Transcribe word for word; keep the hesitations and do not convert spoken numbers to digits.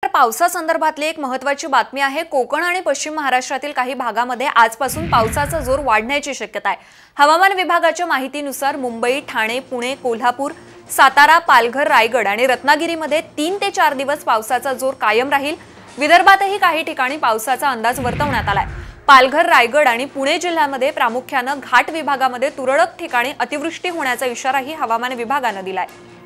पावसासंदर्भातली एक महत्त्वाची बातमी आहे। कोकण आणि पश्चिम महाराष्ट्रातील काही भागामध्ये आजपासून पावसाचा जोर वाढण्याची शक्यता आहे। हवामान विभागाच्या माहितीनुसार मुंबई, ठाणे, पुणे, कोल्हापूर, सातारा, पालघर, रायगड आणि रत्नागिरीमध्ये तीन ते चार दिवस पावसाचा जोर कायम राहील। विदर्भातही काही ठिकाणी पावसाचा अंदाज वर्तवण्यात आलाय। पालघर, रायगड आणि पुणे जिल्ह्यामध्ये प्रामुख्याने घाट विभागामध्ये तुरळक ठिकाणी अतिवृष्टी होण्याचा इशाराही हवामान विभागाने दिलाय।